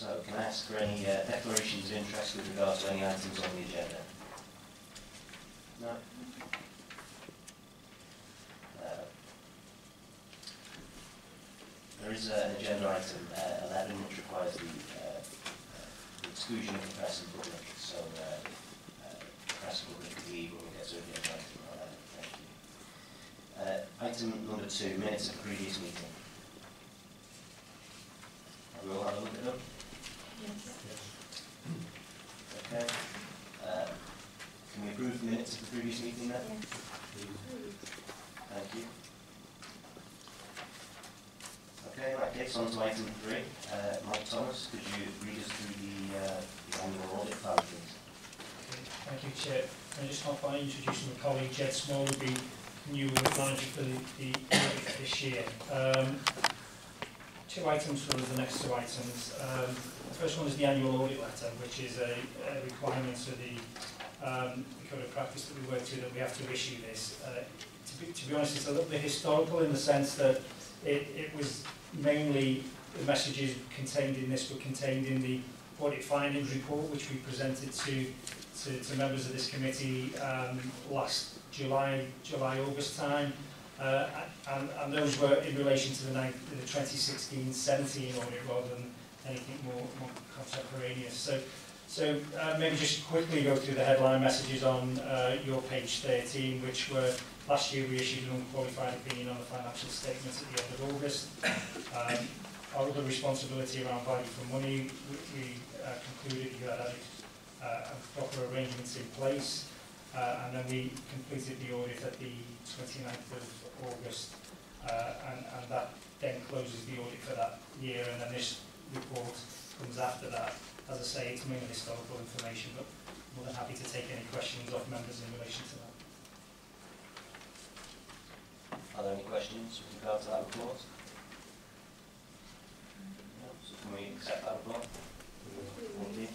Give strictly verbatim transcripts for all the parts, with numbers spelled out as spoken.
So, can I ask for any uh, declarations of interest with regard to any items on the agenda? No? Uh, there is uh, an agenda item uh, eleven which requires the, uh, uh, the exclusion of the press and public. So, uh, uh, the press and public can leave when we get to the agenda item eleven. Thank you. Uh, item number two, minutes of the previous meeting. Have we all had a look at them? Yes. Okay. Uh, can we approve the minutes of the previous meeting then? Yes. Thank you. Okay, in that case, on to item three. Uh, Mike Thomas, could you read us through the, uh, the annual audit plan, please? Okay, thank you, Chair. Can I just start by introducing my colleague, Jed Small, who will be new audit manager for the, the audit this year. Um, two items for the next two items. Um, the first one is the annual audit letter, which is a, a requirement for the, um, the code of practice that we work to that we have to issue this. Uh, to, be, to be honest, it's a little bit historical in the sense that it, it was mainly the messages contained in this were contained in the audit findings report, which we presented to, to, to members of this committee um, last July, July, August time. Uh, and, and those were in relation to the, the twenty sixteen seventeen audit rather than anything more, more contemporaneous. So, so uh, maybe just quickly go through the headline messages on uh, your page thirteen, which were last year we issued an unqualified opinion on the financial statements at the end of August. Um, our other responsibility around value for money, we, we uh, concluded you had uh, proper arrangements in place. Uh, and then we completed the audit at the twenty-ninth of August, uh, and, and that then closes the audit for that year, and then this report comes after that. As I say, it's mainly historical information, but more than happy to take any questions of members in relation to that. Are there any questions with regard to that report? No, so can we accept that report? Thank you.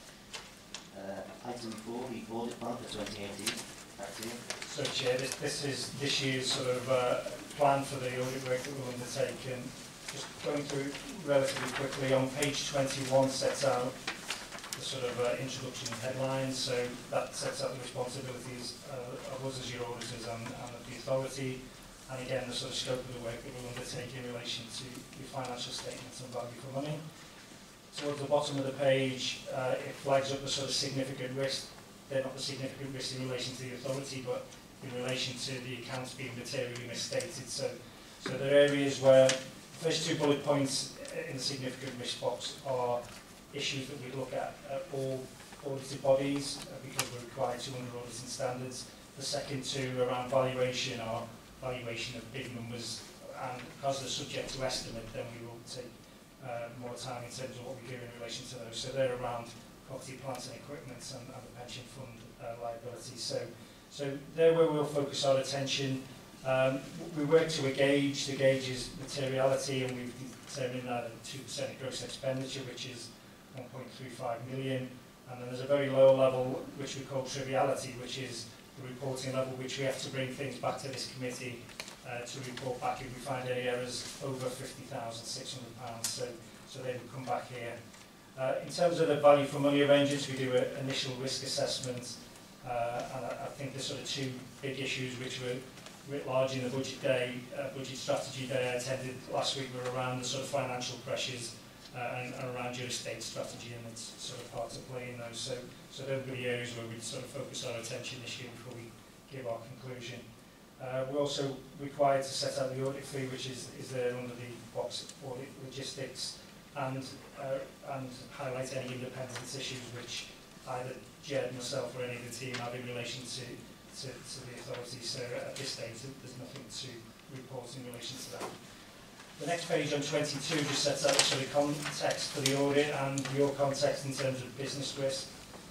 Uh, item four, the audit plan for twenty eighteen. Back to you. So, Chair, this, this is this year's sort of uh, plan for the audit work that we'll undertake, and just going through relatively quickly, on page twenty-one sets out the sort of uh, introduction and headlines. So that sets out the responsibilities uh, of us as your auditors and, and of the authority, and again the sort of scope of the work that we'll undertake in relation to your financial statements and value for money. Towards the bottom of the page, uh, it flags up the sort of significant risk. They're not the significant risks in relation to the authority, but in relation to the accounts being materially misstated. So, so there are areas where the first two bullet points in the significant risk box are issues that we look at at all audited bodies uh, because we're required to under auditing standards. The second two around valuation are valuation of bid numbers, and because they're subject to estimate, then we will take Uh, more time in terms of what we do in relation to those. So they're around property, plants and equipment and, and the pension fund uh, liabilities. So, so they're where we'll focus our attention. Um, we work to a gauge. The gauge is materiality, and we've determined that at two percent of gross expenditure, which is one point three five million. And then there's a very low level, which we call triviality, which is the reporting level, which we have to bring things back to this committee Uh, to report back if we find any errors over fifty thousand six hundred pounds, so, so they will come back here. Uh, in terms of the value for money arrangements, we do an initial risk assessment, uh, and I, I think the sort of two big issues which were writ large in the budget day, uh, budget strategy day I attended last week were around the sort of financial pressures uh, and, and around your estate strategy and its sort of part to play in those. So, so those were the areas where we sort of focus our attention this year before we give our conclusion. Uh, we're also required to set out the audit fee, which is, is there under the box audit logistics, and, uh, and highlight any independence issues which either Jed, myself, or any of the team have in relation to, to, to the authority. So at this stage, there's nothing to report in relation to that. The next page on twenty-two just sets out the sort of context for the audit and your context in terms of business risk.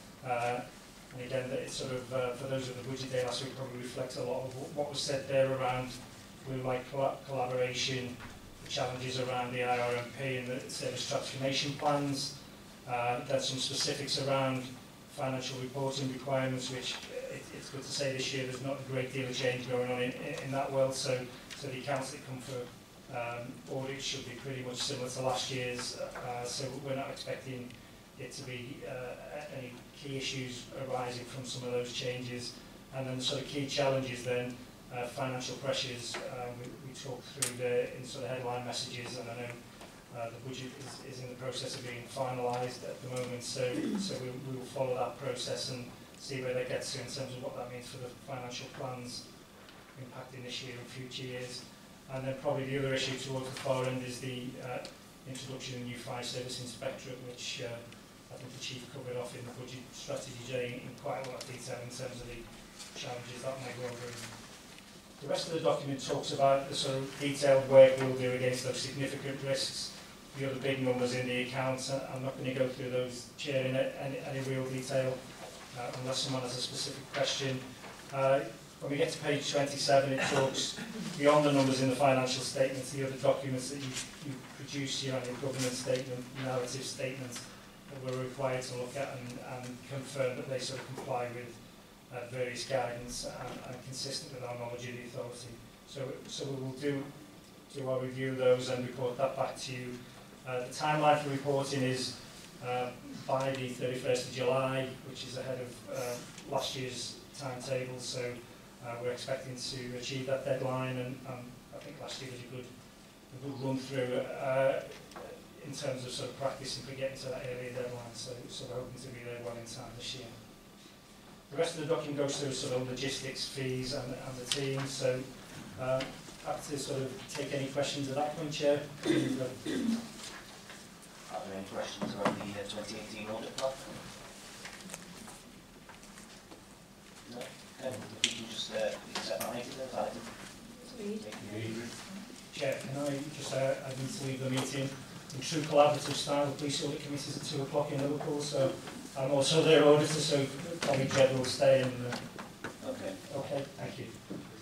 Uh, And again, that it's sort of, uh, for those of the budget day last week, probably reflects a lot of what was said there around blue light collaboration, the challenges around the I R M P and the service transformation plans. Uh, there's some specifics around financial reporting requirements, which it, it's good to say this year there's not a great deal of change going on in, in that world. So, so the accounts that come for Um, audit should be pretty much similar to last year's, uh, so we're not expecting it to be uh, any key issues arising from some of those changes. And then the sort of key challenges then, uh, financial pressures, uh, we, we talked through the in sort of headline messages, and I know uh, the budget is, is in the process of being finalised at the moment, so, so we, we will follow that process and see where that gets to in terms of what that means for the financial plans impacting this year and future years. And then probably the other issue towards the far end is the uh, introduction of a new fire service inspectorate, which uh, I think the Chief covered off in the budget strategy day in quite a lot of detail in terms of the challenges that may go over. The rest of the document talks about the sort of detailed work we'll do against those significant risks, the other big numbers in the accounts. I'm not going to go through those, Chair, in any, any real detail, uh, unless someone has a specific question. Uh, when we get to page twenty-seven, it talks beyond the numbers in the financial statements, the other documents that you, you produce here on your governance statement, narrative statements, that we're required to look at and, and confirm that they sort of comply with uh, various guidance and, and consistent with our knowledge of the authority. So, so we will do, do our review of those and report that back to you. Uh, the timeline for reporting is uh, by the thirty-first of July, which is ahead of uh, last year's timetable, so uh, we're expecting to achieve that deadline, and um, I think last year was a good, a good run through uh, in terms of sort of practicing for getting to that earlier deadline, so, so we're hoping to be there well in time this year. The rest of the document goes through sort of logistics, fees and, and the team, so uh, happy to sort of take any questions at that point, Chair. Are there any questions about the uh, twenty eighteen audit plan? No? Okay, if we can just uh, accept that item then, item. Thank you. Chair, can I just, uh, I need to leave the meeting in true collaborative style. The police audit committee is at two o'clock in Liverpool, so I'm also their auditor, so colleague Jed will stay in. Uh, okay. Okay, thank you.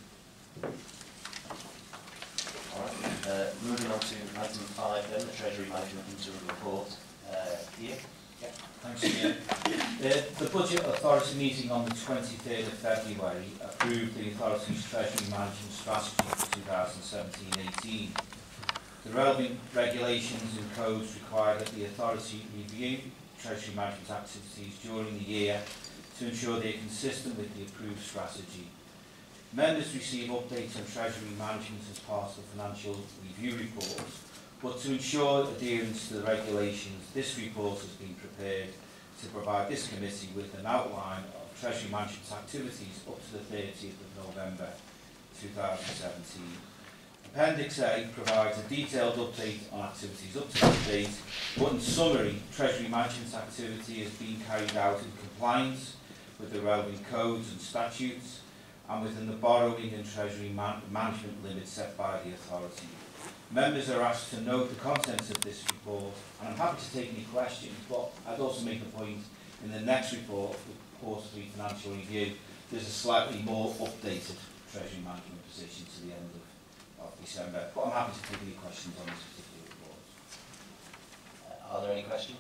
All right. Uh, moving on to item five then, the Treasury Management Interim Report. Uh, Ian? Yeah. Thanks, Chair. Uh, the Budget Authority meeting on the twenty-third of February approved the Authority's Treasury Management Strategy for two thousand seventeen eighteen. The relevant regulations and codes require that the Authority review Treasury Management activities during the year to ensure they are consistent with the approved strategy. Members receive updates on Treasury Management as part of the Financial Review reports, but to ensure adherence to the regulations, this report has been prepared to provide this committee with an outline of Treasury Management activities up to the thirtieth of November two thousand seventeen. Appendix A provides a detailed update on activities up to that date, but in summary, Treasury Management activity has been carried out in compliance with the relevant codes and statutes and within the borrowing and Treasury man management limits set by the Authority. Members are asked to note the contents of this report, and I'm happy to take any questions, but I'd also make the point in the next report, the Quarter three Financial Review, there's a slightly more updated Treasury Management position to the end of of December, but I'm happy to take any questions on this particular report. Uh, are there any questions?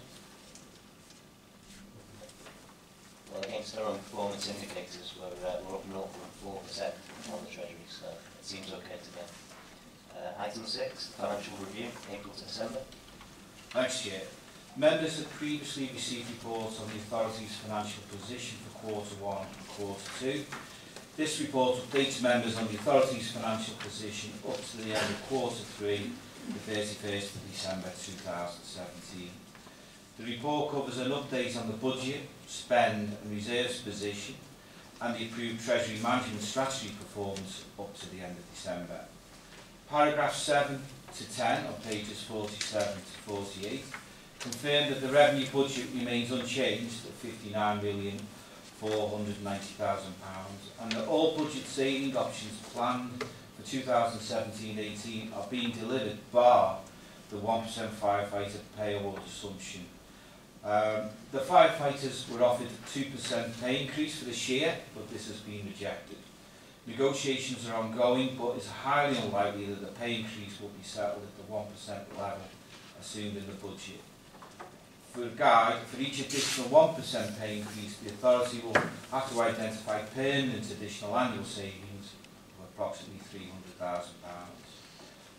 Well, against our own performance indicators, we're, uh, we're up zero point four percent on the Treasury, so it seems okay to me. Uh, item six, financial review, April to December. Thanks, Chair. Members have previously received reports on the Authority's financial position for quarter one and quarter two. This report updates members on the Authority's financial position up to the end of quarter three, the thirty-first of December two thousand seventeen. The report covers an update on the budget, spend and reserves position and the approved Treasury Management Strategy performance up to the end of December. Paragraphs seven to ten on pages forty-seven to forty-eight confirm that the revenue budget remains unchanged at fifty-nine million four hundred ninety thousand pounds and that all budget saving options planned for two thousand seventeen eighteen are being delivered bar the one percent firefighter pay award assumption. Um, the firefighters were offered a two percent pay increase for this year, but this has been rejected. Negotiations are ongoing, but it's highly unlikely that the pay increase will be settled at the one percent level assumed in the budget. For a guide, for each additional one percent pay increase, the Authority will have to identify permanent additional annual savings of approximately three hundred thousand pounds.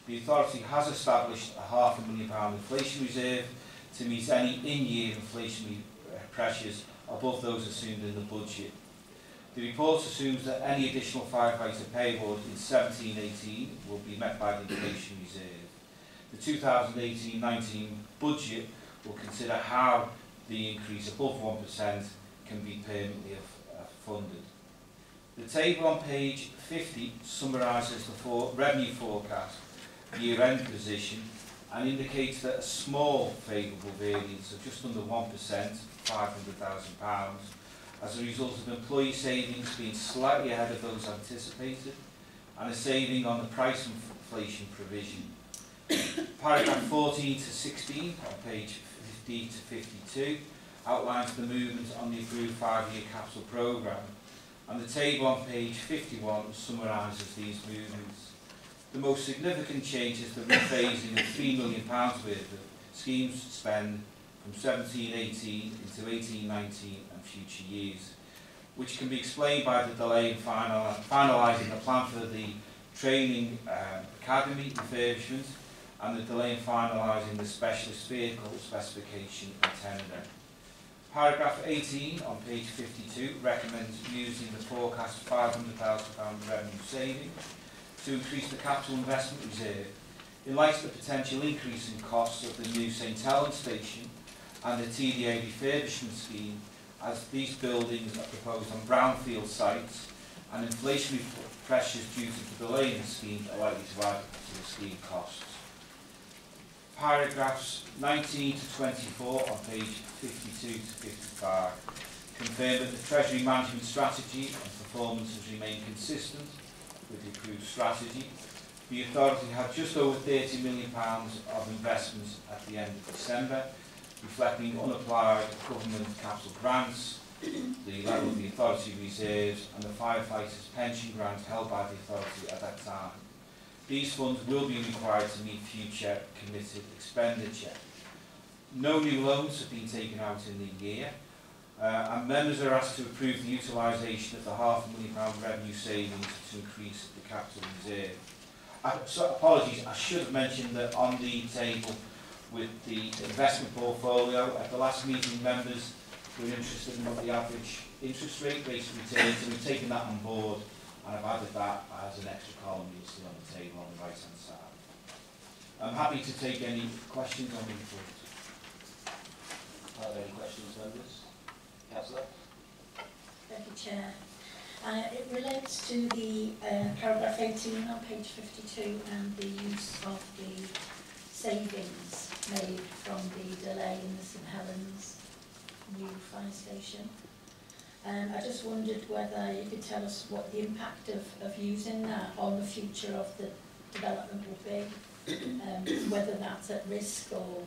The authority has established a half a million pound inflation reserve to meet any in-year inflationary pressures above those assumed in the budget. The report assumes that any additional firefighter pay award in seventeen eighteen will be met by the inflation reserve. The two thousand eighteen nineteen budget will consider how the increase above one percent can be permanently uh, funded. The table on page fifty summarises the for revenue forecast year-end position and indicates that a small favourable variance of just under one percent, five hundred thousand pounds, as a result of employee savings being slightly ahead of those anticipated, and a saving on the price inflation provision. Paragraph fourteen to sixteen on page fifty to fifty-two outlines the movement on the approved five-year capital programme, and the table on page fifty-one summarises these movements. The most significant change is the rephasing of three million pounds worth of schemes spend from seventeen eighteen into eighteen nineteen and future years, which can be explained by the delay in final, finalising the plan for the training um, academy refurbishment and the delay in finalising the specialist vehicle specification and tender. Paragraph eighteen on page fifty-two recommends using the forecast five hundred thousand pounds revenue saving to increase the capital investment reserve in light of the potential increase in costs of the new St Helens station and the T D A refurbishment scheme, as these buildings are proposed on brownfield sites and inflationary pressures due to the delay in the scheme are likely to add to the scheme costs. Paragraphs nineteen to twenty-four on page fifty-two to fifty-five confirm that the Treasury management strategy and performance has remained consistent with the approved strategy. The authority had just over thirty million pounds of investments at the end of December, reflecting unapplied government capital grants, the level of the authority reserves and the firefighters' pension grant held by the authority at that time. These funds will be required to meet future committed expenditure. No new loans have been taken out in the year, uh, and members are asked to approve the utilisation of the half a million pound revenue savings to increase the capital reserve. Uh, so, apologies, I should have mentioned that on the table with the investment portfolio, at the last meeting members were interested in what the average interest rate rate of returns, and we've taken that on board, and I've added that as an extra column you'll see on the table on the right hand side. I'm happy to take any questions on the report. Are there any questions, members? Councillor? Thank you, Chair. Uh, it relates to the uh, paragraph eighteen on page fifty-two and the use of the savings made from the delay in the St Helens new fire station. Um, I just wondered whether you could tell us what the impact of, of using that on the future of the development will be, um, whether that's at risk or,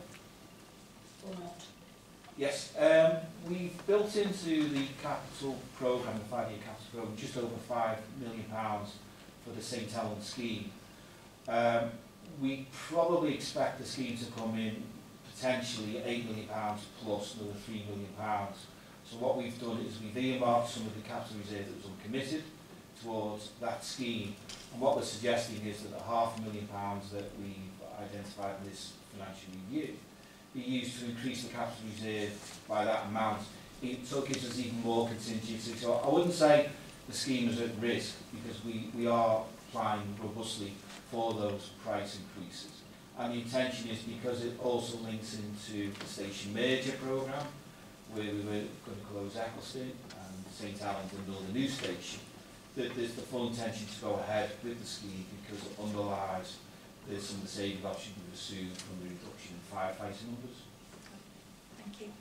or not. Yes, um, we've built into the capital programme, the five-year capital programme, just over five million pounds for the St Helens scheme. Um, we probably expect the scheme to come in potentially eight million pounds plus another three million pounds. So what we've done is we've earmarked some of the capital reserve that was uncommitted towards that scheme. And what we're suggesting is that the half a million pounds that we've identified in this financial review be used to increase the capital reserve by that amount. It so it gives us even more contingency. So I wouldn't say the scheme is at risk, because we, we are applying robustly for those price increases. And the intention is, because it also links into the station merger programme, where we were going to close Eccleston and St Helens and build a new station, that there's the full intention to go ahead with the scheme, because it underlies there's some of the saving options we've assumed from the reduction in firefighter numbers. Thank you.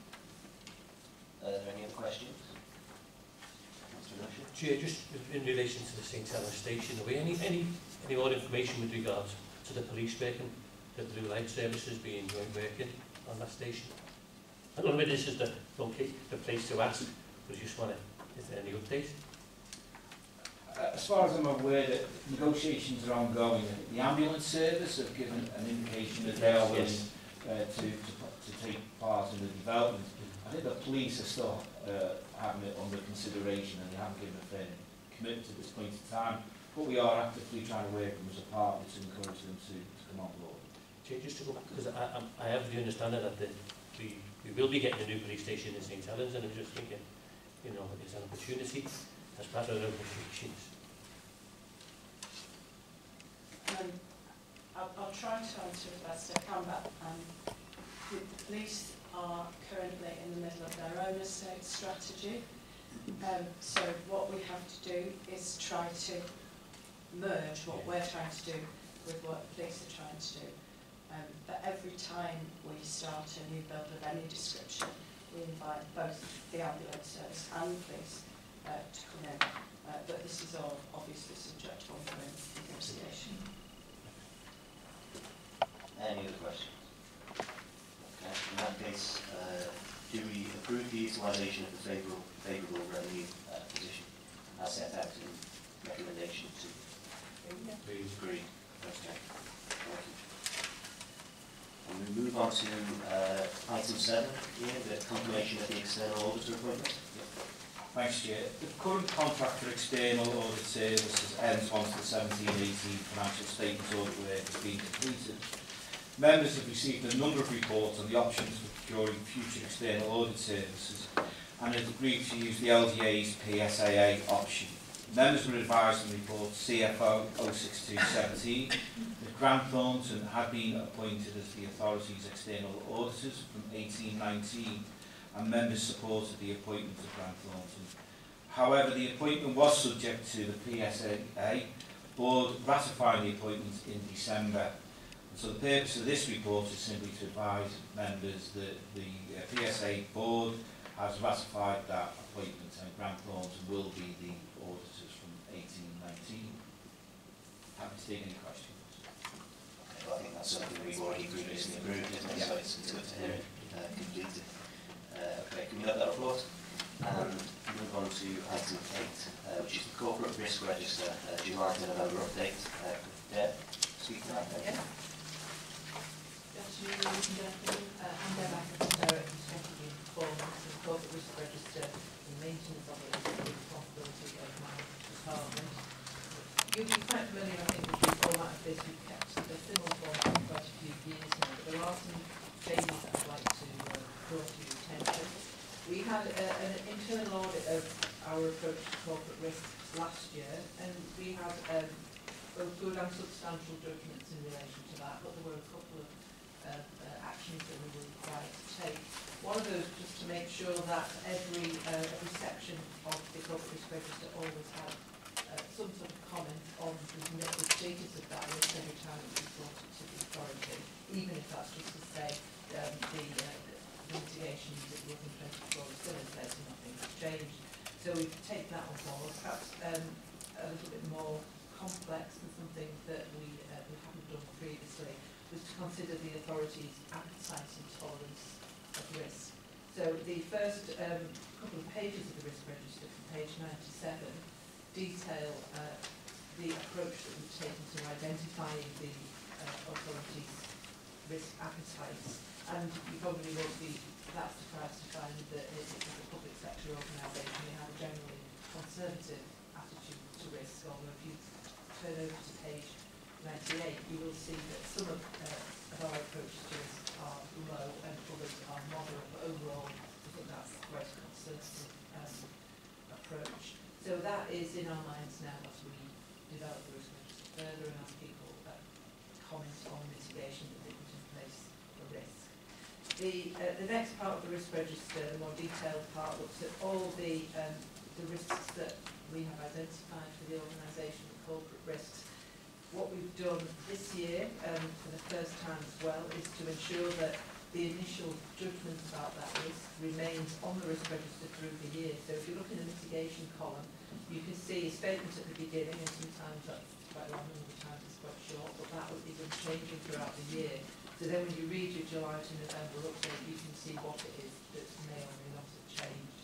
Are there any other questions? Councillor Rusher? Chair, just in relation to the St Helens station, are we any, any, any more information with regards to the police working, the blue light services being working on that station? I don't know whether this is the, the place to ask, but I just want to, is there any update? Uh, as far as I'm aware, that negotiations are ongoing. The ambulance service have given an indication that they are willing Yes. uh, to, to, to take part in the development. I think the police are still uh, having it under consideration, and they haven't given a firm commitment at this point in time. But we are actively trying to work with them as a partner to encourage them to, to come on board. Just to go back, because I, I, I have the understanding that the, we, we will be getting a new police station in St Helens, and I was just thinking, you know, it's an opportunity as part of the negotiations. Um, I'll, I'll try to answer as best I can, but um, the police are currently in the middle of their own estate strategy. Um, so what we have to do is try to merge what we're trying to do with what the police are trying to do. Um, but every time we start a new build of any description, we invite both the ambulance service and the police uh, to come in. Uh, but this is all obviously subject to ongoing negotiation. Any other questions? Okay, in that case, uh, do we approve the utilisation of the favourable, favourable revenue uh, position as set out in recommendation to Please. agree? Okay, thank you. And we move on to uh, item seven, here, the confirmation of the external auditor appointment. Thanks, Chair. The current contract for external audit services ends once the seventeen eighteen financial statements audit work has been completed. Members have received a number of reports on the options for procuring future external audit services and have agreed to use the L D A's P S A A option. Members were advised in the report C F O oh six two seventeen that Grant Thornton had been appointed as the authority's external auditors from eighteen nineteen, and members supported the appointment of Grant Thornton. However, the appointment was subject to the P S A A board ratifying the appointment in December. And so the purpose of this report is simply to advise members that the uh, P S A board has ratified that appointment, and Grant Thornton will be the auditors from eighteen nineteen. Happy to take any questions. Okay, well, I think that's something we've already previously approved, isn't it? Yeah. So it's, it's good to hear it uh, completed. Uh, okay, can we note that report? And move on to item eight, uh, which is the Corporate Risk Register, uh, July to November update. Uh, Deb, speak to that. Yeah. Good afternoon, ladies and gentlemen. Uh, I'm Deb Atkinson, Director of Strategy and Performance of the Corporate Risk Register, and maintenance of it is the responsibility of my department. You'll be quite familiar, I think, with the format of this. We've kept a similar format for quite a few years now, but there are some changes that I'd like to uh, draw to your attention. We had a, an internal audit of our approach to corporate risks last year, and we had um, both good and substantial judgments in relation to that, but there were a couple of uh, uh, actions that we were required to take. One of those was to make sure that every, uh, every section of the corporate risk register always had uh, some sort of comment on the, the status of that risk every time it was reported to the authority, even if that's just to say um, the, uh, the mitigation that was in place before was still in place and nothing has changed. So we've taken that on board. Perhaps um, a little bit more complex and something that we, uh, we haven't done previously was to consider the authority's appetite and tolerance of risk. So the first um, couple of pages of the risk register, from page ninety-seven, detail uh, the approach that we've taken to identifying the uh, authority's risk appetites. And you probably won't be that surprised to find that it is a public sector organisation. We have a generally conservative attitude to risk, although if you turn over to page ninety-eight, you will see that some of, uh, of our approaches to risk are low and others are moderate, but overall I think that's quite a conservative um, approach. So that is in our minds now as we develop the risk register further and as people uh, comment on mitigation that they put in place for risk. The, uh, the next part of the risk register, the more detailed part, looks at all the, um, the risks that we have identified for the organisation, the corporate risks. What we've done this year, um, for the first time as well, is to ensure that the initial judgment about that risk remains on the risk register through the year. So if you look in the mitigation column, you can see a statement at the beginning, and sometimes that's quite long and other times it's quite short, but that will be changing throughout the year. So then when you read your July to November update, you can see what it is that may or may not have changed.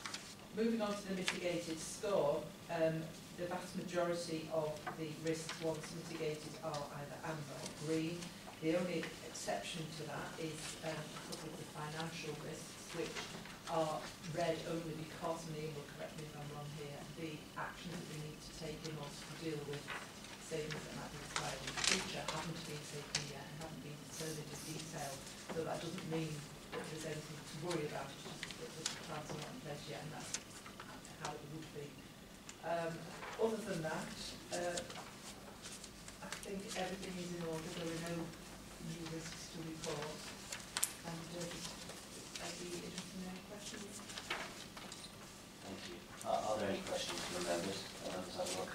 Moving on to the mitigated score, um, the vast majority of the risks once mitigated are either amber or green. The only exception to that is um, a couple of the financial risks, which are red only because, and Ian will correct me if I'm wrong here, the actions that we need to take in order to deal with savings that might be required in the future haven't been taken yet and haven't been determined in detail. So that doesn't mean that there's anything to worry about, it's just that the plans are not in place yet, and that's how it would be. Um, other than that, uh, I think everything is in order. There are no new risks to report. And uh, I'd be interested in any questions. Thank you. Are, are there any questions from the members? Uh, let's have a look.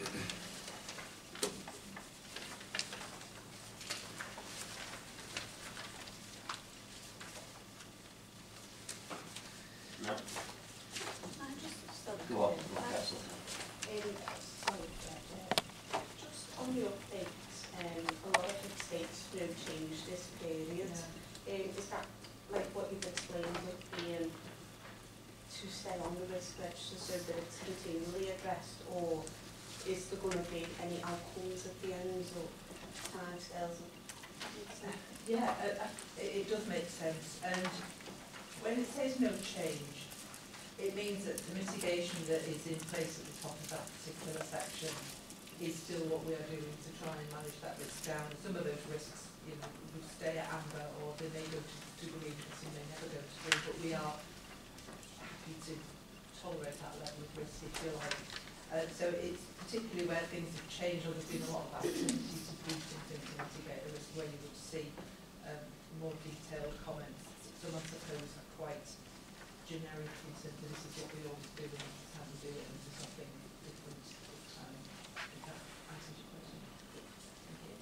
No? I just thought, Go on, look, Councillor. Um, sorry, Fred, uh, just on the updates, um, a lot of estates will change this period. Um, is that like what you've explained with being to stay on the risk register so that it's continually addressed, or is there going to be any outcomes at the end or timescales? Yeah, uh, uh, it, it does make sense. And when it says no change, it means that the mitigation that is in place at the top of that particular section is still what we are doing to try and manage that risk down. Some of those risks, you know, would stay at amber, or they may go to, to green, and some may never go to green, but we are happy to tolerate that level of risk, if you like. Uh, so it's particularly where things have changed, or there's been a lot of activity to boost and things to mitigate the risk, where you would see um, more detailed comments. Some, I suppose, are quite generic in terms of this is what we always do and this is how we do it, and there's nothing different this time. If that answers your question. Thank you.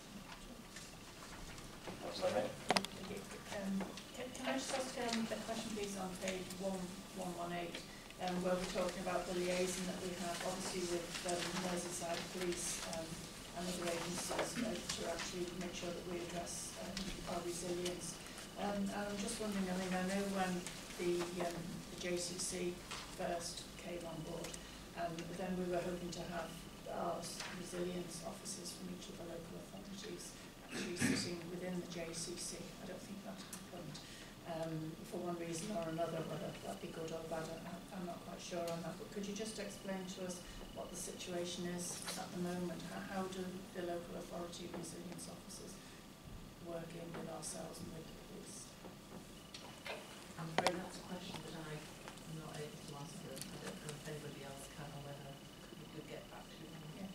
Councillor Ray? Um, can, can I just ask um, a question, please, on page one one one eight, um, where we're talking about the liaison that we have, obviously, with um, Merseyside Police um, and other agencies uh, to actually make sure that we address um, our resilience. Um, and I'm just wondering, I mean, I know when the, um, the J C C first came on board, um, then we were hoping to have our resilience officers from each of the local authorities actually sitting within the J C C. I don't think that happened um, for one reason or another, whether that'd be good or bad, I, I'm not quite sure on that. But could you just explain to us what the situation is at the moment? How, how do the local authority resilience officers work in with ourselves and with the police? I'm afraid that's a question that I am not able to answer. I don't know if anybody else can, or whether we could get back to them. Yeah.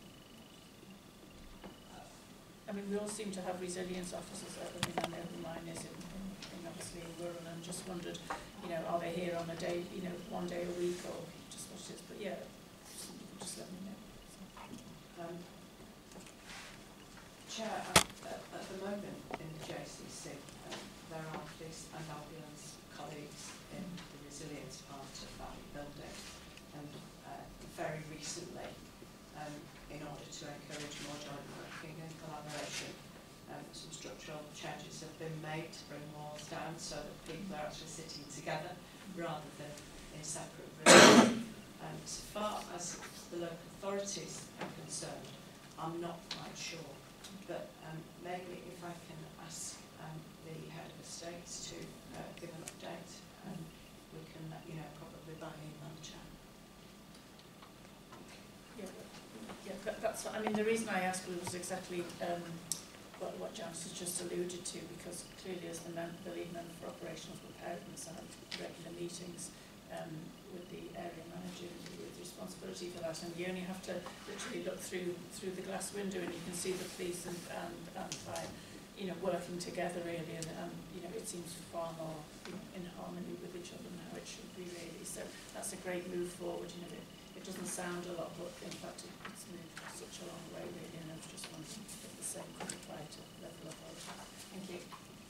I mean, we all seem to have resilience officers. I mean, I know who mine is in, in, in obviously in rural, and just wondered, you know, are they here on a day, you know, one day a week, or just what it is? But yeah, just, just let me know. So. Um, Chair, at, at the moment in the J C C, um, there are police and ambulance colleagues in the resilience part of that building, and uh, very recently, um, in order to encourage more joint working and collaboration, um, some structural changes have been made to bring walls down so that people are actually sitting together rather than in separate rooms. Um, so far as the local authorities are concerned, I'm not quite sure, but um, maybe if I can ask um, the head of estates to uh, give an update, and um, we can let you know probably by email, Chair. Yeah, yeah, that, that's. I mean, the reason I asked was exactly um, what what Janice has just alluded to, because clearly, as the, man, the lead member for operational preparedness, I have regular meetings um, with the area manager with responsibility for that, and you only have to literally look through through the glass window, and you can see the police and and, and fire, you know, working together really, and, and you know, it seems far more, you know, in harmony with each other than how it should be really. So that's a great move forward. You know, it, it doesn't sound a lot, but in fact it, it's moved such a long way really, and I was just wondering if the same could apply to level authority. Thank you.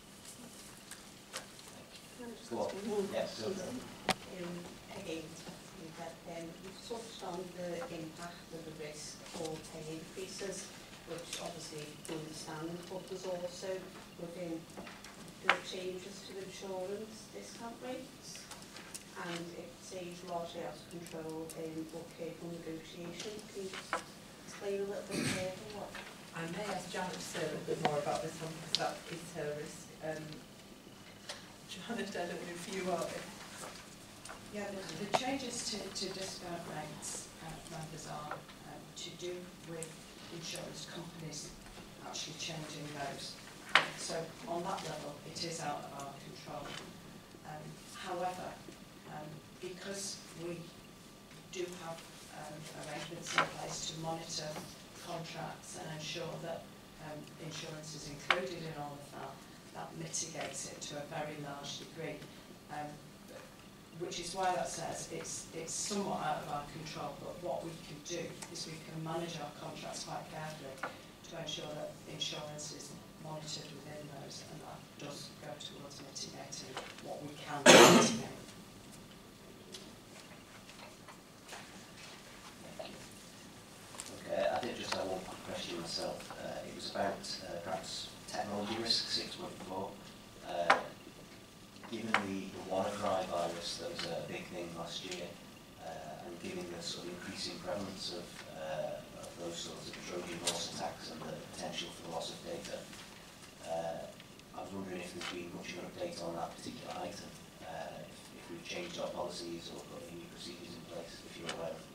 Can I just Go on. ask one Yes, question? go on. Um, again, that um, you've touched on the impact of the risk for pay increases, which obviously we understand, but there's also within the changes to insurance discount rates, and it seems largely out of control in bookkeeping negotiation. Can you just explain a little bit further what? I may ask Janet to say a little bit more about this one, because that is her risk. Um, Janet, I don't know if you are. Yeah, the, the changes to, to discount rates, uh, members, are um, to do with insurance companies actually changing those. So on that level, it is out of our control. Um, however, um, because we do have um, arrangements in place to monitor contracts and ensure that um, insurance is included in all of that, that mitigates it to a very large degree. Um, which is why that says it's, it's somewhat out of our control, but what we can do is we can manage our contracts quite carefully to ensure that insurance is monitored within those, and that does go towards mitigating what we can mitigate. Thank you. Okay, I did just have one quick question myself. Uh, it was about uh, perhaps technology risk, six point four. Uh, given the, the WannaCry virus that was a big thing last year, uh, and given the sort of increasing prevalence of, uh, of those sorts of Trojan horse attacks and the potential for the loss of data, uh, I was wondering if there's been much of an update on that particular item, uh, if, if we've changed our policies or got any new procedures in place, if you're aware of it.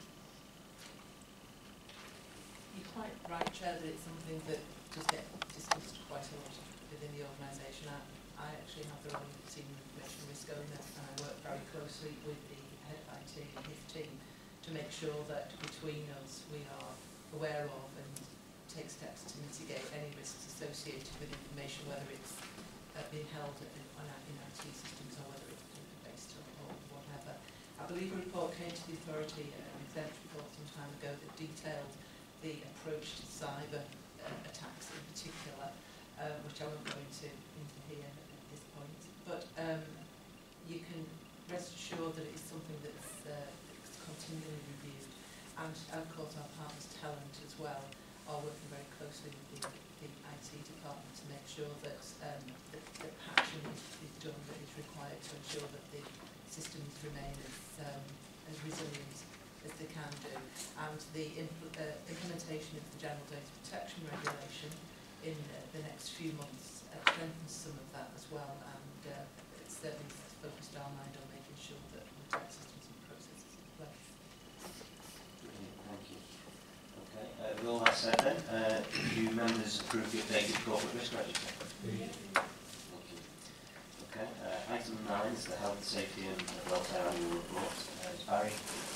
You're quite right, Chair, that it's something that does get discussed quite a lot within the organisation. I, I actually have the role of senior information risk owner, and I work very closely with the head of I T and his team to make sure that between us we are aware of and take steps to mitigate any risks associated with information, whether it's uh, being held in, on our, in I T systems or whether it's paper-based or, or whatever. I believe a report came to the authority, an exempt report some time ago, that detailed the approach to cyber uh, attacks in particular, uh, which I won't go into, into here at this point. But um, you can rest assured that it is something that's, uh, that's continually reviewed. And, and of course our partners Talent as well are working very closely with the, the I T department to make sure that um, the, the patching is, is done that is required to ensure that the systems remain as, um, as resilient as they can do. And the impl uh, implementation of the General Data Protection Regulation in uh, the next few months uh, strengthens some of that as well, and uh, it's certainly focused our mind on making sure that we have systems and processes in place. Brilliant, thank you. Okay, uh, with all that said then, uh, do members approve the updated corporate risk register? Yeah. Thank you. Okay, uh, item nine is the health, safety and welfare annual report. Uh, Barry,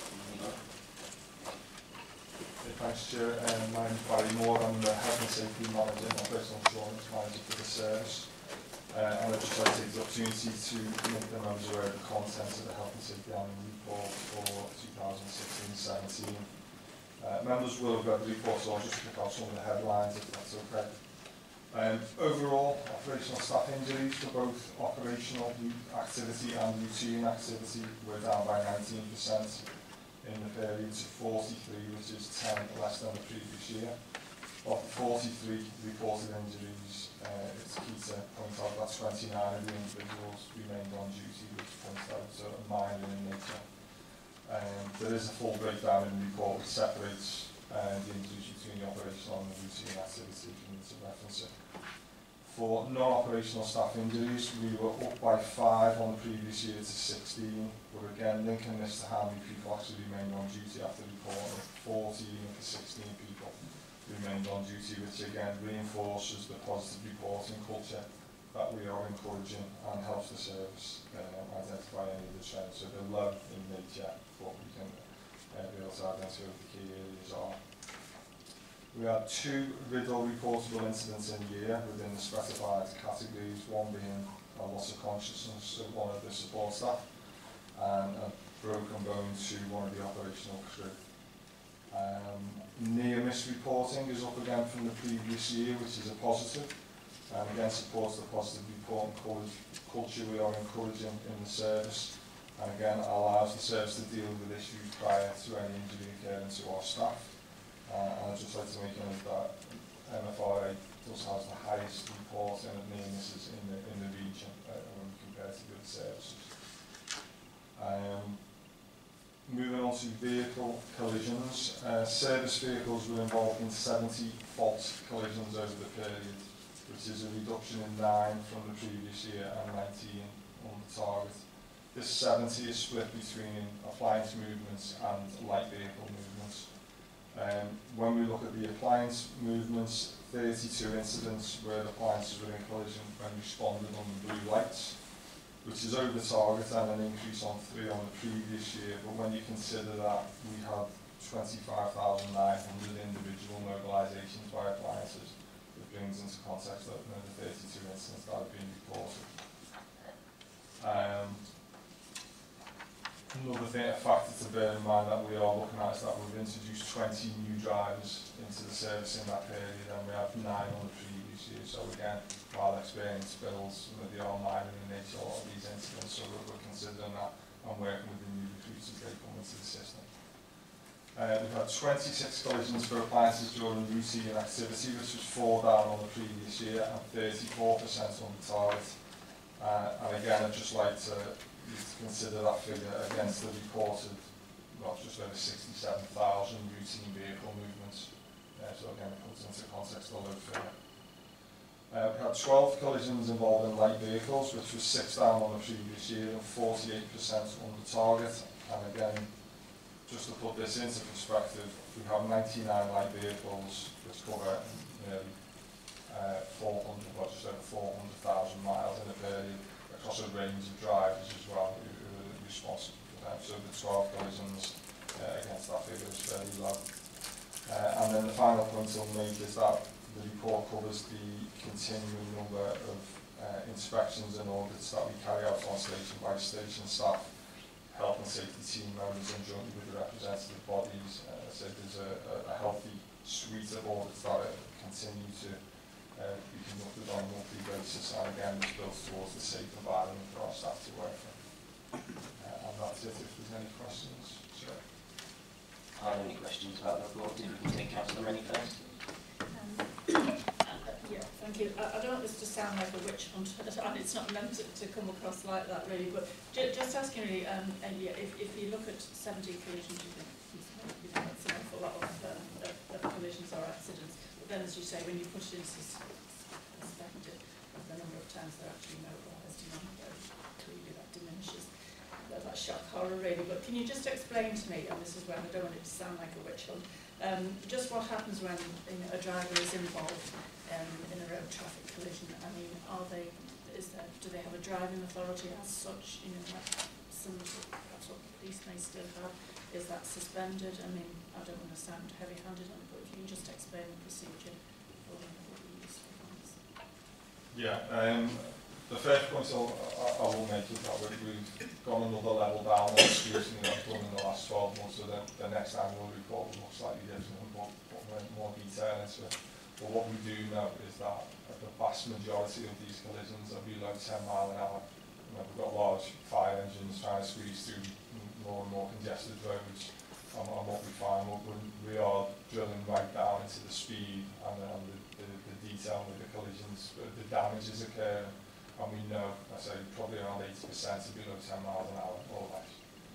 thanks, Chair. Um, I'm Barry Moore. I'm the Health and Safety Manager and Operational Insurance Manager for the service. Uh, and I'd just like to take the opportunity to make the members aware of the contents of the Health and Safety Annual Report for two thousand sixteen seventeen. Uh, members will have read the report, so I'll just pick out some of the headlines if that's okay. Um, overall, operational staff injuries for both operational activity and routine activity were down by nineteen percent. In the period to forty-three, which is ten less than the previous year. Of the forty-three reported injuries, uh, it's key to point out that twenty-nine of the individuals remained on duty, which points out sort of minor in nature. Um, there is a full breakdown in the report which separates uh, the injuries between the operational and the routine activity, if you need to reference it. For non-operational staff injuries, we were up by five on the previous year to sixteen. But again, linking this to how many people actually remained on duty after reporting, fourteen for sixteen people remained on duty, which again reinforces the positive reporting culture that we are encouraging and helps the service uh, identify any of the trends. So they're low in nature, but we can uh, be able to identify what the key areas are. We had two riddle reportable incidents in the year within the specified categories, one being a loss of consciousness of one of the support staff and a broken bone to one of the operational crew. Um, near miss reporting is up again from the previous year, which is a positive, and again supports the positive reporting culture we are encouraging in the service, and again allows the service to deal with issues prior to any injury occurring to our staff. Uh, and I'd just like to make a note that M F R A does have the highest reporting of near misses in the, in the region uh, when compared to the other services. Um, moving on to vehicle collisions, uh, service vehicles were involved in seventy fault collisions over the period, which is a reduction in nine from the previous year and nineteen on the target. This seventy is split between appliance movements and light vehicle movements. Um, when we look at the appliance movements, thirty-two incidents where appliances were in collision when responded on the blue lights, which is over target and an increase on three on the previous year. But when you consider that we had twenty-five thousand nine hundred individual mobilisations by appliances, it brings into context that you know, the thirty-two incidents that have been reported. Um, Another thing, a factor to bear in mind that we are looking at is that we've introduced twenty new drivers into the service in that period, and we have nine on the previous year. So again, while experience builds, you know, they are minor in nature, a lot of these incidents, so we're, we're considering that and working with the new recruits as they come into the system. Uh, we've had twenty-six collisions for appliances during routine activity, which was four down on the previous year and thirty-four percent on the target. Uh, and again, I'd just like to you to consider that figure against the reported, well, just over sixty-seven thousand routine vehicle movements. Uh, so again, it puts into context the low figure. Uh, we had twelve collisions involving light vehicles, which was six down on the previous year and forty-eight percent on the target. And again, just to put this into perspective, we have ninety-nine light vehicles, which cover nearly uh, four hundred, well, just over four hundred thousand miles in a period, across a range of drivers as well who, who are responsible for them. So the twelve collisions uh, against that figure is fairly low. Uh, and then the final point I'll make is that the report covers the continuing number of uh, inspections and audits that we carry out on station by station staff, health and safety team members and jointly with the representative bodies. Uh, so there's a, a, a healthy suite of audits that continue to Uh, be conducted on a monthly basis, and again this builds towards the safe environment for our staff to work in. Uh, and that's it. If there's any questions, sure. Are there any questions about the report? Did we take Councillor Rennie first? Um, uh, yeah, thank you. I, I don't want this to sound like a witch hunt, and it's not meant to, to come across like that really, but ju just asking really, um, and yeah, if, if you look at seventy collisions, you think you know, that's an awful lot of, uh, of, of collisions or accidents. Then, as you say, when you put it into perspective of the number of times they're actually mobilised, you know, clearly that diminishes that, that shock horror really. But can you just explain to me, and this is where I don't want it to sound like a witch hunt, um, just what happens when you know, a driver is involved um, in a road traffic collision? I mean, are they, is there, do they have a driving authority as such? You know, like some perhaps what the police may still have. Is that suspended? I mean, I don't want to sound heavy-handed on it, but if you can just explain the procedure for them, that would be useful. Yeah, um, the first point I'll, I, I will make is that we, we've gone another level down on the scrutiny that we've done in the last twelve months, so the, the next annual report will look slightly different and put, put more detail into it. But what we do know is that the vast majority of these collisions are below ten mile an hour. You know, we've got large fire engines trying to squeeze through more and more congested roads, and, and what we find, we, we are drilling right down into the speed and, and the, the, the detail with the collisions, the damages occurring, and we know, I say, probably around eighty percent are below ten miles an hour or less.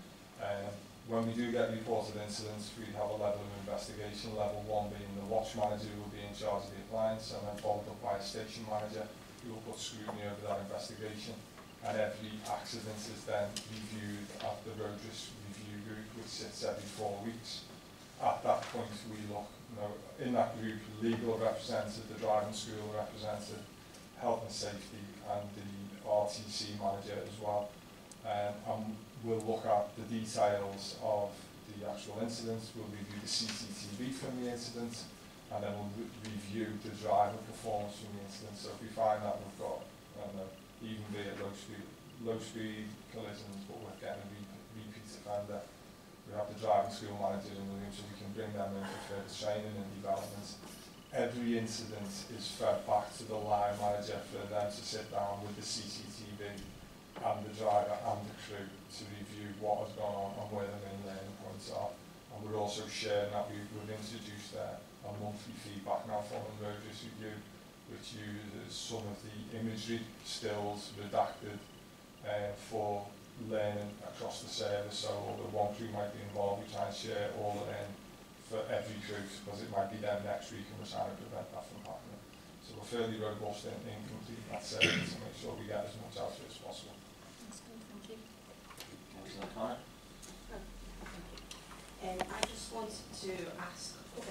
Um, when we do get reported incidents, we have a level of investigation, level one being the watch manager who will be in charge of the appliance, and then followed up by a station manager who will put scrutiny over that investigation. And every accident is then reviewed at the road risk review group, which sits every four weeks. At that point, we look, you know, in that group, legal represented, the driving school represented, health and safety, and the R T C manager as well. Um, and we'll look at the details of the actual incident, we'll review the C C T V from the incident, and then we'll re review the driver performance from the incident. So if we find that we've got, I don't know, even be at low speed, low speed collisions, but we're getting a repeat, repeat offender. We have the driving school manager in the room, so we can bring them in for further training and development. Every incident is fed back to the line manager for them to sit down with the C C T V and the driver and the crew to review what has gone on and where the main learning points are. And we're also sharing that we've, we've introduced uh, a monthly feedback now from the road risk review, which uses some of the imagery, stills, redacted uh, for learning across the service. So the one crew might be involved, we try and share all of them for every crew, because it might be them next week and we're trying to prevent that from happening. So we're fairly robust in, in completing that service to make sure we get as much out of it as possible. That's good, thank you. Councillor Connor? Um, I just wanted to ask a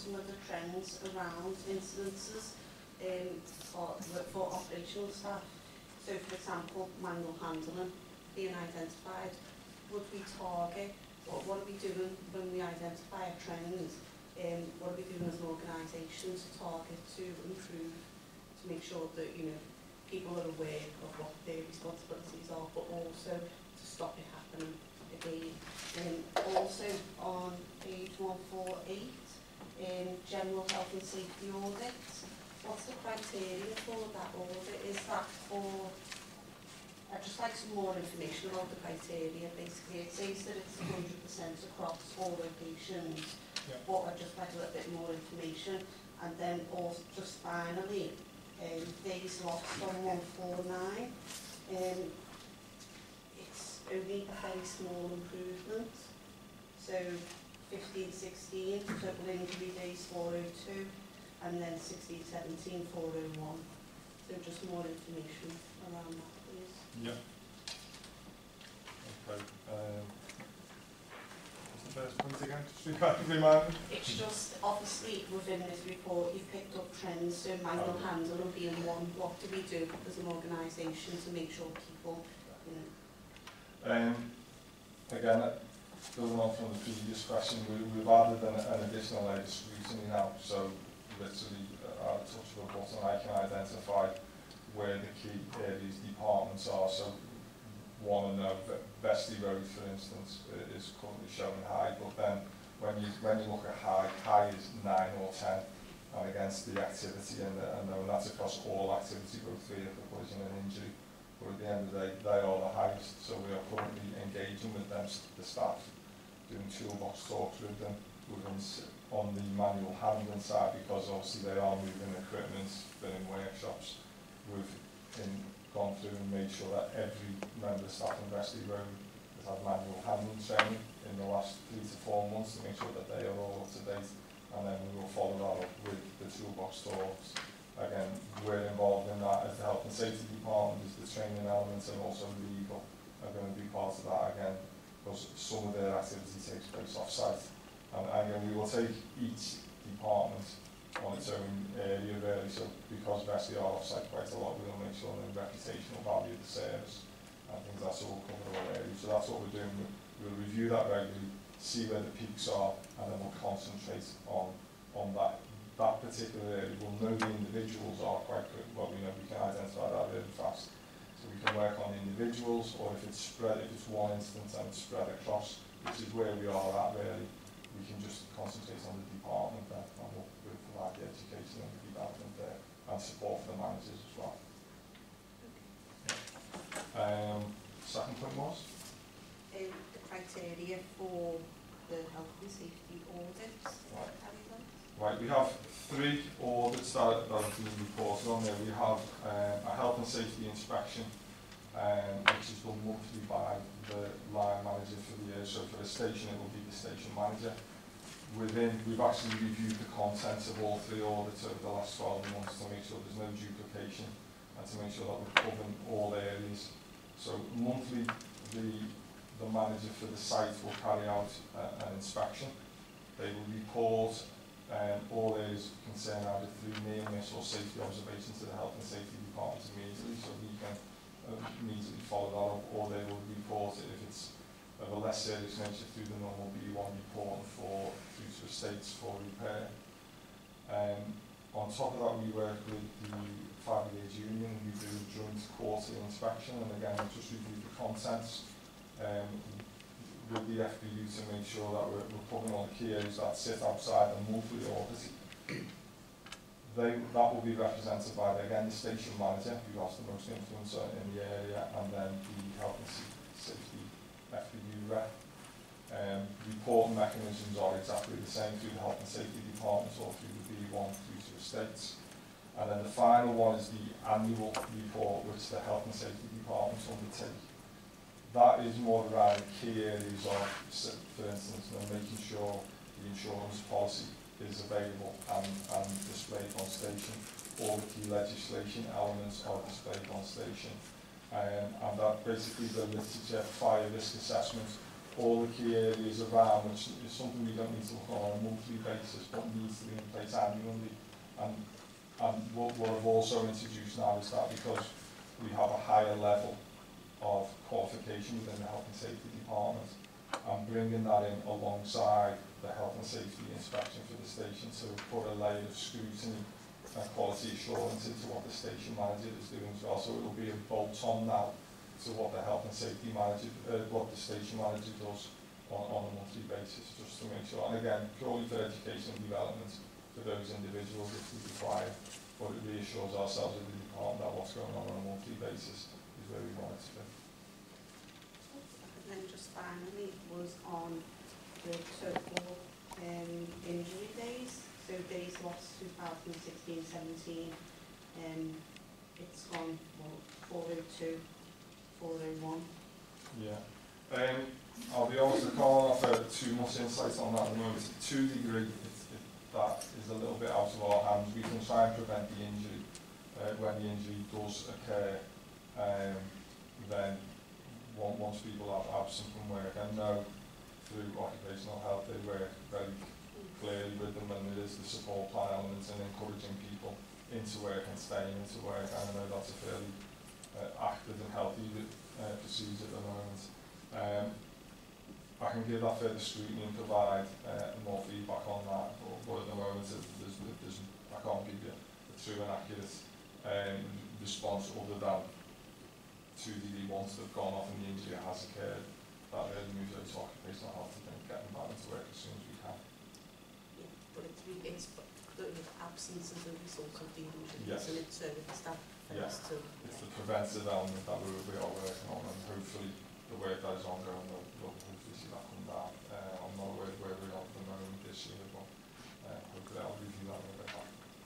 some of the trends around incidences um, for, for operational staff. So, for example, manual handling being identified. Would we target, what, what are we doing when we identify a trend? Um, what are we doing as an organisation to target, to improve, to make sure that, you know, people are aware of what their responsibilities are, but also to stop it happening again. Um, also on page one forty-eight, um, general health and safety audit. What's the criteria for that audit? Is that for, I'd just like some more information about the criteria. Basically, it says that it's one hundred percent across all locations, yeah. But I'd just like a little bit more information. And then also, just finally, um, days lost on one forty-nine. Um, it's only a very small improvement. So fifteen sixteen, total injury days four oh two, and then sixteen seventeen four oh one. So just more information around that, please. Yeah. Okay. Um, what's the first point again? Just remind me. It's just obviously within this report you've picked up trends, so manual oh. handling being one. What do we do as an organisation to make sure people, you know? Um, again, building on from the previous question, we, we've added an, an additional layer of scrutiny now, so literally uh, at a touch of a button I can identify where the key areas departments are. So one and know Vestey Road, for instance, is currently showing high, but then when you when you look at high, high is nine or ten, and against the activity, and, and that's across all activity, both vehicle collision and injury. But at the end of the day, they are the highest, so we are currently engaging with them, the staff, doing toolbox talks with them within, on the manual handling side, because obviously they are moving equipment, been in workshops. We've in, gone through and made sure that every member of staff in Vestey Road has had manual handling training in the last three to four months to make sure that they are all up to date, and then we will follow that up with the toolbox talks. Again, we're involved in that as the health and safety department, as the training elements, and also legal are going to be part of that again, because some of their activity takes place off-site. And again, we will take each department on its own area really, so because Vestey are off-site quite a lot, we will make sure the reputational value of the service and things that's all covered all areas. So that's what we're doing. We'll review that regularly, see where the peaks are, and then we'll concentrate on on that that particular area. We'll know the individuals are quite good, but we know we can identify that really fast. So we can work on the individuals, or if it's spread, if it's one instance and it's spread across, which is where we are at really, we can just concentrate on the department there, and we'll, we'll provide the education and the development there, and support for the managers as well. Um, second point was? Um, the criteria for the health and safety audits. Right. Right, we have three audits that, that are being reported on there. We have um, a health and safety inspection, um, which is done monthly by the line manager for the year. So for the station, it will be the station manager. Within, we've actually reviewed the contents of all three audits over the last twelve months to make sure there's no duplication and to make sure that we're covering all areas. So monthly, the, the manager for the site will carry out uh, an inspection. They will report Um, all areas concern either through near miss or safety observation to the health and safety department immediately, so we can uh, immediately follow that up, or they will report it if it's of a less serious nature through the normal B one report for through to estates for repair. Um, on top of that, we work with the Five Years Union. We do a joint quarterly inspection, and again, we just review the contents um, with the F B U to make sure that we're, we're covering all the key areas that sit outside the monthly audit. They, that will be represented by, the, again, the station manager, who has the most influence in the area, and then the health and safety F B U rep. Um, reporting mechanisms are exactly the same through the health and safety departments or through the B one through to estates. And then the final one is the annual report, which the health and safety departments undertake. That is more around key areas of, for instance, you know, making sure the insurance policy is available and, and displayed on station, all the key legislation elements are displayed on station. Um, and that basically the literature, fire risk assessment, all the key areas around, which is something we don't need to look on a monthly basis, but needs to be in place annually. And, and what we've also introduced now is that because we have a higher level of qualification within the health and safety department, and bringing that in alongside the health and safety inspection for the station to put a layer of scrutiny and quality assurance into what the station manager is doing as well. So it will be a bolt-on now to what the health and safety manager, uh, what the station manager does on, on a monthly basis, just to make sure. And again, purely for education and development for those individuals if we require, but it reassures ourselves as the department that what's going on on a monthly basis is where we want it to be. And then just finally was on the total um, injury days. So days lost two thousand sixteen seventeen, um, it's gone well, four oh two, four oh one. Yeah. Um, I'll be honest, I can't offer too much insight on that at the moment. To a degree, it's, it, that is a little bit out of our hands. We can try and prevent the injury uh, when the injury does occur. Um, then once people are absent from work, I know through occupational health they work very clearly with them, and there is the support plan elements and encouraging people into work and staying into work. And I know that's a fairly uh, active and healthy uh, procedure at the moment. Um, I can give that further scrutiny and provide uh, more feedback on that, but, but at the moment there's, there's, I can't give you a true and accurate um, response other than to the once they've gone off and the injury has occurred, that really moves out to occupational health to then get them back into work as soon as we can. Yeah, but it's, it's the absence as a result of the injury, Yes. and it's uh, the staff Yeah. to, It's the preventive element that we, we are working on, and hopefully the work that is ongoing will, will hopefully see that come down. Uh, I'm not aware of where we are at the moment this year, but uh, hopefully I'll review that in a bit back.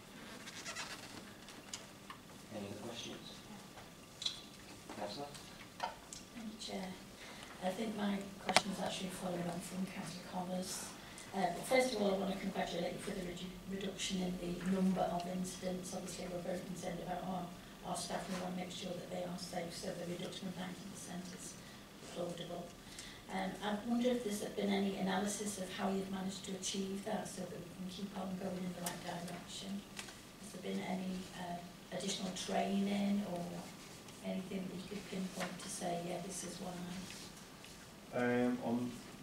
Any other questions? Councillor? Thank you, Chair. I think my question is actually following on from Councillor Connors. Uh, but first of all, I want to congratulate you for the redu reduction in the number of incidents. Obviously, we're very concerned about our, our staff. We want to make sure that they are safe, so the reduction of ninety percent is applaudable. Um, I wonder if there's been any analysis of how you've managed to achieve that so that we can keep on going in the right direction. Has there been any uh, additional training or anything that you could pinpoint to say, yeah, this is why? Um, on,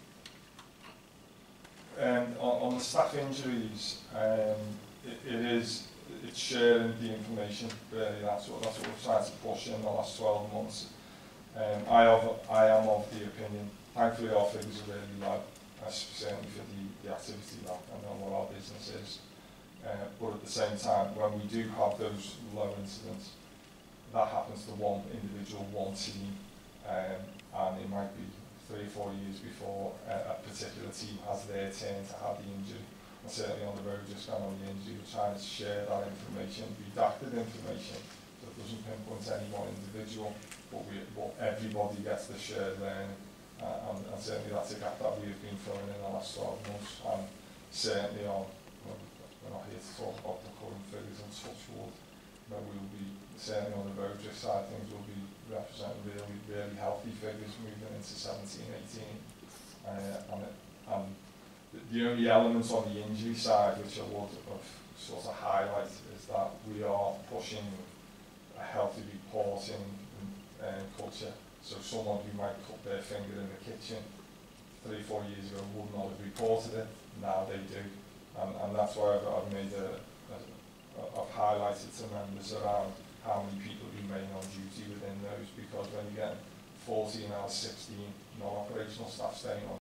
um, on, on the staff injuries, um, it, it is it's sharing the information. Really, that's what that's what we've tried to push in the last twelve months. Um, I have I am of the opinion. Thankfully, our figures are really low, uh, certainly for the, the activity that and on what our business is. Uh, but at the same time, when we do have those low incidents, that happens to one individual, one team, um, and it might be three or four years before uh, a particular team has their turn to have the injury. And certainly on the road, just gone on the injury, we're trying to share that information, redacted information, so it doesn't pinpoint any one individual, but, we, but everybody gets the shared learning. Uh, and, and certainly that's a gap that we've been filling in the last twelve months, and certainly on, well, we're not here to talk about the current figures and such wood, but we'll be, certainly on the road just side things will be representing really, really healthy figures moving into seventeen, eighteen. Uh, and, it, and the, the only elements on the injury side which I would have sort of highlight is that we are pushing a healthy reporting um, culture. So someone who might cut their finger in the kitchen three, four years ago would not have reported it, now they do. And, and that's why I've, I've made a, a, I've highlighted to members around how many people remain on duty within those, because when you get fourteen out of sixteen non-operational staff staying on